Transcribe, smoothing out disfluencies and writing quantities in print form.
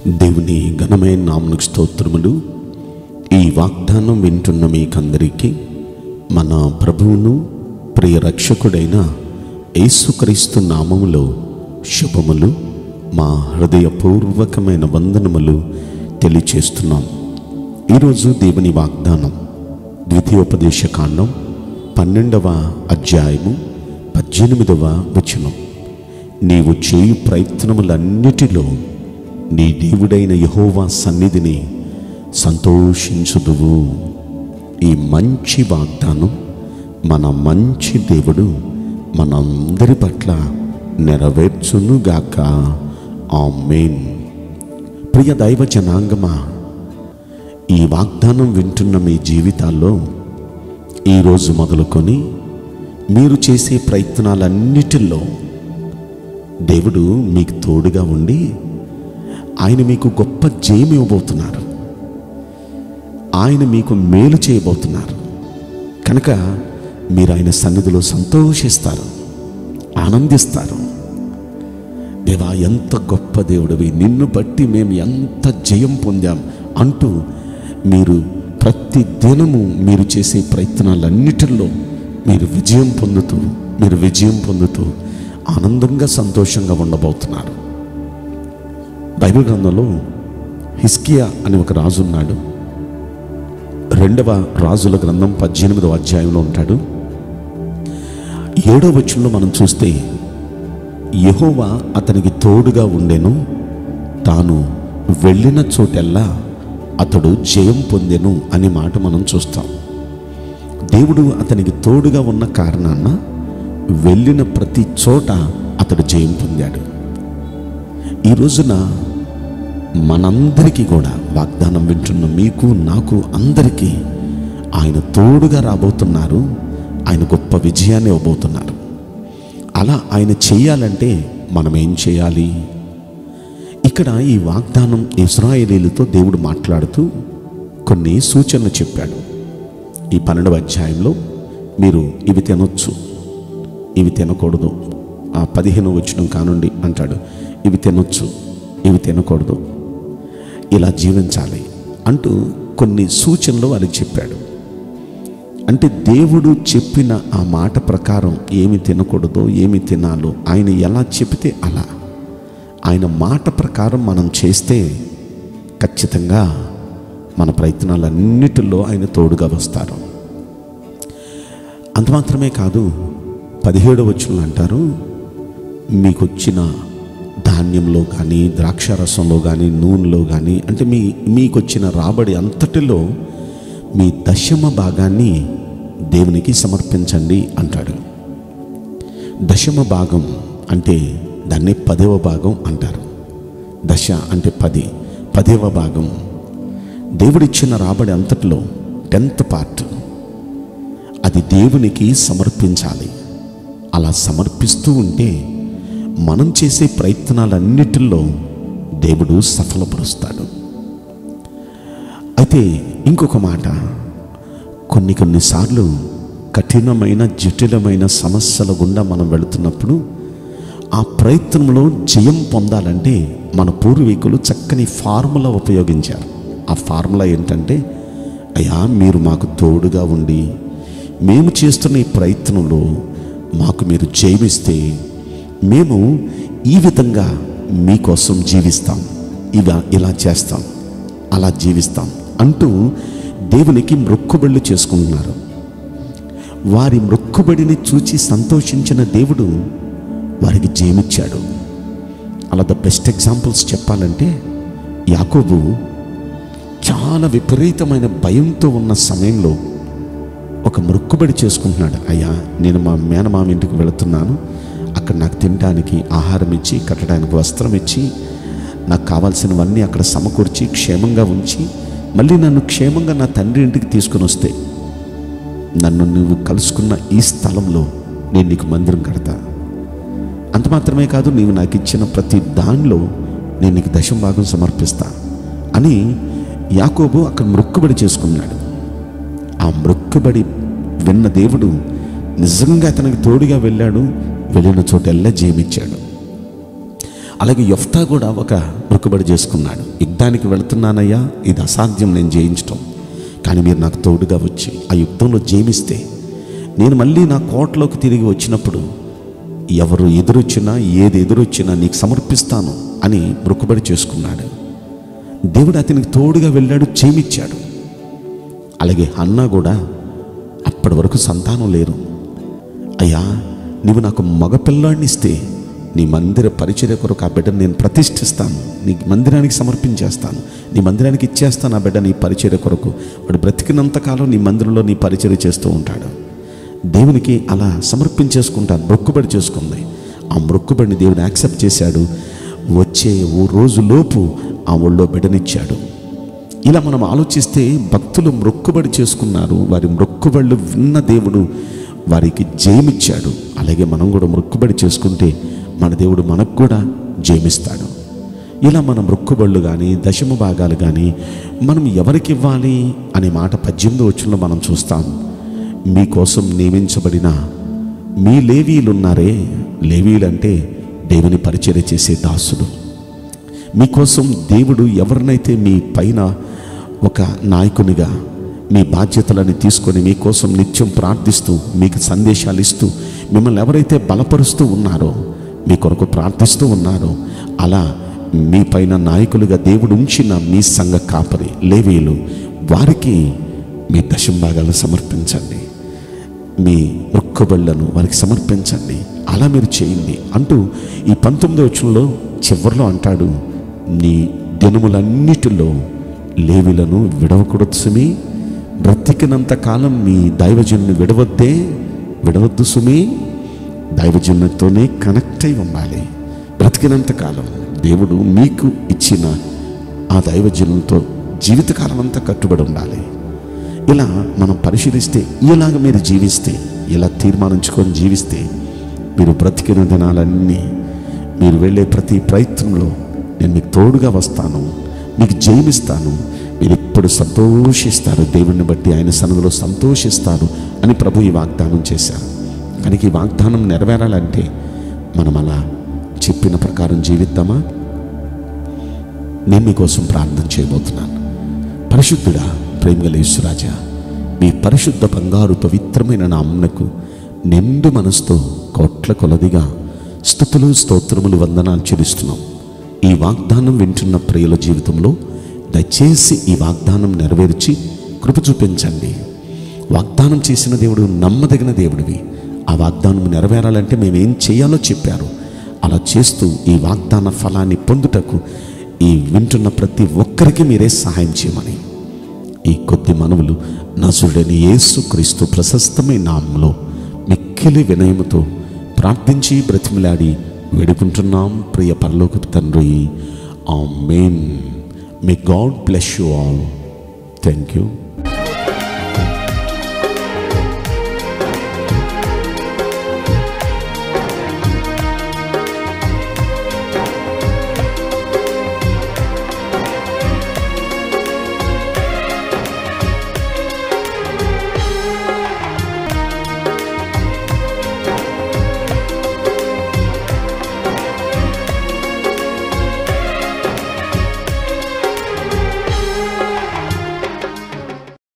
దేవుని ఘనమైన నామమునకు స్తోత్రములు. ఈ వాగ్దానం వింటున్న మీకందరికీ మన ప్రభువును ప్రియ రక్షకుడైన యేసుక్రీస్తు నామములో శుభములు, మా హృదయపూర్వకమైన వందనములు తెలియచేస్తున్నాం. ఈరోజు దేవుని వాగ్దానం ద్వితీయోపదేశకాండం 12వ అధ్యాయము 18వ వచనం. నీవు చేయు ప్రయత్నములన్నిటిలో నీ దేవుడైన యెహోవా సన్నిధిని సంతోషించుదువు. ఈ మంచి వాగ్దానం మన మంచి దేవుడు మనందరి పట్ల నెరవేర్చునుగాక. ఆమేన్. ప్రియ దైవ జనాంగమా, ఈ వాగ్దానం వింటున్న మీ జీవితాల్లో ఈరోజు మొదలుకొని మీరు చేసే ప్రయత్నాలన్నిటిలో దేవుడు మీకు తోడుగా ఉండి ఆయన మీకు గొప్ప జయం ఇవ్వబోతున్నారు. ఆయన మీకు మేలు చేయబోతున్నారు. కనుక మీరు ఆయన సన్నిధిలో సంతోషిస్తారు, ఆనందిస్తారు. దేవా, ఎంత గొప్ప దేవుడివి, నిన్ను బట్టి మేము ఎంత జయం పొందాం అంటూ మీరు ప్రతి దినము మీరు చేసే ప్రయత్నాలన్నిటిలో మీరు విజయం పొందుతూ ఆనందంగా సంతోషంగా ఉండబోతున్నారు. బైబిల్ గ్రంథంలో హిజ్కియా అని ఒక రాజు ఉన్నాడు. 2వ రాజుల గ్రంథం 18వ అధ్యాయంలో ఉంటాడు. 7వ వచనంలో మనం చూస్తే, యెహోవా అతనికి తోడుగా ఉండెను, తాను వెళ్ళిన చోటెల్లా అతడు జయం పొందెను అనే మాట మనం చూస్తాం. దేవుడు అతనికి తోడుగా ఉన్న కారణాన వెళ్ళిన ప్రతి చోట అతడు జయం పొందాడు. ఈ రోజున మనందరికీ కూడా వాగ్దానం వింటున్న మీకు, నాకు, అందరికీ ఆయన తోడుగా రాబోతున్నారు. ఆయన గొప్ప విజయాన్ని ఇవ్వబోతున్నారు. అలా ఆయన చేయాలంటే మనం ఏం చేయాలి? ఇక్కడ ఈ వాగ్దానం ఇశ్రాయేలీయులతో దేవుడు మాట్లాడుతూ కొన్ని సూచనలు చెప్పాడు. ఈ 12వ అధ్యాయంలో మీరు ఇవి తినొచ్చు, ఇవి తినకూడదు. 15వ వచనం కానుండి అంటాడు, ఇవి తినొచ్చు, ఇవి తినకూడదు, ఇలా జీవించాలి అంటూ కొన్ని సూచనలు వాళ్ళకి చెప్పాడు. అంటే దేవుడు చెప్పిన ఆ మాట ప్రకారం ఏమి తినకూడదో, ఏమి తినాలో ఆయన ఎలా చెబితే అలా, ఆయన మాట ప్రకారం మనం చేస్తే ఖచ్చితంగా మన ప్రయత్నాలన్నిటిలో ఆయన తోడుగా వస్తారు. అంత మాత్రమే కాదు, 17వ వచనంలో అంటారు, మీకు వచ్చిన ధాన్యంలో కానీ, ద్రాక్షారసంలో కానీ, నూనెలో కానీ, అంటే మీకు వచ్చిన రాబడి అంతటిలో మీ దశమ భాగాన్ని దేవునికి సమర్పించండి అంటాడు. దశమ భాగం అంటే దాన్ని 10వ భాగం అంటారు. దశ అంటే 10, 10వ భాగం. దేవుడిచ్చిన రాబడి అంతటిలో 10th పార్ట్ అది దేవునికి సమర్పించాలి. అలా సమర్పిస్తూ ఉంటే మనం చేసే ప్రయత్నాలన్నిటిలో దేవుడు సఫలపరుస్తాడు. అయితే ఇంకొక మాట, కొన్నిసార్లు కఠినమైన, జటిలమైన సమస్యల గుండా మనం వెళుతున్నప్పుడు ఆ ప్రయత్నంలో జయం పొందాలంటే మన పూర్వీకులు చక్కని ఫార్ములా ఉపయోగించారు. ఆ ఫార్ములా ఏంటంటే, అయ్యా, మీరు మాకు తోడుగా ఉండి మేము చేస్తున్న ఈ ప్రయత్నంలో మాకు మీరు జయమిస్తే మేము ఈ విధంగా మీకోసం జీవిస్తాం, ఇలా చేస్తాం, అలా జీవిస్తాం అంటూ దేవునికి మొక్కుబడులు చేసుకుంటున్నారు. వారి మొక్కుబడిని చూచి సంతోషించిన దేవుడు వారికి జయమిచ్చాడు. అలా ద బెస్ట్ ఎగ్జాంపుల్స్ చెప్పాలంటే, యాకోబు చాలా విపరీతమైన భయంతో ఉన్న సమయంలో ఒక మొక్కుబడి చేసుకుంటున్నాడు. అయ్యా, నేను మా మేనమామ ఇంటికి వెళుతున్నాను, అక్కడ నాకు తినడానికి ఆహారం ఇచ్చి, కట్టడానికి వస్త్రం ఇచ్చి, నాకు కావాల్సినవన్నీ అక్కడ సమకూర్చి క్షేమంగా ఉంచి, మళ్ళీ నన్ను క్షేమంగా నా తండ్రి ఇంటికి తీసుకుని వస్తే, నన్ను నువ్వు కలుసుకున్న ఈ స్థలంలో నేను నీకు మందిరం కడతా. అంత మాత్రమే కాదు, నీవు నాకు ఇచ్చిన ప్రతి దానిలో నేను నీకు దశమ భాగం సమర్పిస్తా అని యాకోబు అక్కడ మొక్కుబడి చేసుకున్నాడు. ఆ మొక్కుబడి విన్న దేవుడు నిజంగా అతనికి తోడుగా వెళ్ళాడు. వెళ్ళిన చోటెల్లా జయమిచ్చాడు. అలాగే యెఫ్తా కూడా ఒక మొక్కుబడి చేసుకున్నాడు. యుద్ధానికి వెళుతున్నానయ్యా, ఇది అసాధ్యం నేను జయించటం, కానీ మీరు నాకు తోడుగా వచ్చి ఆ యుద్ధంలో జయమిస్తే నేను మళ్ళీ నా కోటలోకి తిరిగి వచ్చినప్పుడు ఎవరు ఎదురొచ్చినా ఏది ఎదురొచ్చినా నీకు సమర్పిస్తాను అని మొక్కుబడి చేసుకున్నాడు. దేవుడు అతనికి తోడుగా వెళ్ళాడు, జయమిచ్చాడు. అలాగే హన్నా కూడా అప్పటి వరకు సంతానం లేరు. అయ్యా, నువ్వు నాకు మగపిల్లాడిని ఇస్తే నీ మందిర పరిచర్య కొరకు ఆ బిడ్డను నేను ప్రతిష్ఠిస్తాను, నీ మందిరానికి సమర్పించేస్తాను, నీ మందిరానికి ఇచ్చేస్తాను ఆ బిడ్డ నీ పరిచర్య కొరకు. వాడు బ్రతికినంతకాలం నీ మందిరంలో నీ పరిచర్య చేస్తూ ఉంటాడు. దేవునికి అలా సమర్పించేసుకుంటాను, మొక్కుబడి చేసుకుంది. ఆ మొక్కుబడిని దేవుడు యాక్సెప్ట్ చేశాడు. వచ్చే రోజులోపు ఆ ఒళ్ళో బిడ్డనిచ్చాడు. ఇలా మనం ఆలోచిస్తే భక్తులు మొక్కుబడి చేసుకున్నారు. వారి మొక్కుబడులు విన్న దేవుడు వారికి జయమిచ్చాడు. అలాగే మనం కూడా మొక్కుబడి చేసుకుంటే మన దేవుడు మనకు కూడా జయమిస్తాడు. ఇలా మన మొక్కుబడులు కానీ దశమ భాగాలు కానీ మనం ఎవరికి ఇవ్వాలి అనే మాట 18వ వచనంలో మనం చూస్తాం. మీకోసం నియమించబడిన మీ లేవీయులు ఉన్నారే, లేవీయులంటే దేవుని పరిచర్య చేసే దాసులు. మీకోసం దేవుడు ఎవరినైతే మీ పైన ఒక నాయకునిగా మీ బాధ్యతలను తీసుకొని మీకోసం నిత్యం ప్రార్థిస్తూ మీకు సందేశాలు ఇస్తూ మిమ్మల్ని ఎవరైతే బలపరుస్తూ ఉన్నారో, మీ కొరకు ప్రార్థిస్తూ ఉన్నారో, అలా మీ పైన నాయకులుగా దేవుడు ఉంచిన మీ సంఘ కాపరి లేవీయులు, వారికి మీ దశంభాగాలను సమర్పించండి, మీ మొక్కుబళ్లను వారికి సమర్పించండి. అలా మీరు చేయండి అంటూ ఈ 19వ వచనంలో చివరిలో అంటాడు, నీ దినములన్నిటిలో లేవీలను విడవకూడదు సుమి, బ్రతికినంత కాలం మీ దైవజనుని విడవద్దు సుమి. దైవజనునితోనే కనెక్ట్ అయి ఉండాలి. బ్రతికినంత కాలం దేవుడు మీకు ఇచ్చిన ఆ దైవజనులతో జీవితకాలం అంతా కట్టుబడి ఉండాలి. ఇలా మనం పరిశీలిస్తే, ఇలాగ మీరు జీవిస్తే, ఇలా తీర్మానించుకొని జీవిస్తే, మీరు బ్రతికిన దినాలన్నీ మీరు వెళ్ళే ప్రతి ప్రయత్నంలో నేను మీకు తోడుగా వస్తాను, మీకు జయమిస్తాను, మీరు ఇప్పుడు సంతోషిస్తారు, దేవుణ్ణి బట్టి ఆయన సన్నిధిలో సంతోషిస్తారు అని ప్రభు ఈ వాగ్దానం చేశారు. కనుక ఈ వాగ్దానం నెరవేరాలంటే మనం అలా చెప్పిన ప్రకారం జీవిద్దామా? నేను మీకోసం ప్రార్థన చేయబోతున్నాను. పరిశుద్ధుడా, ప్రేమగల యేసురాజా, మీ పరిశుద్ధ బంగారు పవిత్రమైన నామమునకు నిండు మనసుతో కోట్ల కొలదిగా స్తుతులు స్తోత్రములు వందనాలు చెల్లిస్తున్నాం. ఈ వాగ్దానం వింటున్న ప్రియుల జీవితంలో దయచేసి ఈ వాగ్దానం నెరవేర్చి కృప చూపించండి. వాగ్దానం చేసిన దేవుడు నమ్మదగిన దేవుడివి. ఆ వాగ్దానం నెరవేరాలంటే మేమేం చేయాలో చెప్పారు. అలా చేస్తూ ఈ వాగ్దాన ఫలాన్ని పొందుటకు ఈ వింటున్న ప్రతి ఒక్కరికి మీరే సహాయం చేయమని ఈ కొద్ది మనవులు నజరుడైన యేసుక్రీస్తు ప్రశస్తమైన నామములో మిక్కిలి వినయముతో ప్రార్థించి బ్రతిమలాడి వేడుకుంటున్నాం ప్రియ పరలోకపు తండ్రి. ఆమేన్. May God bless you all. Thank you.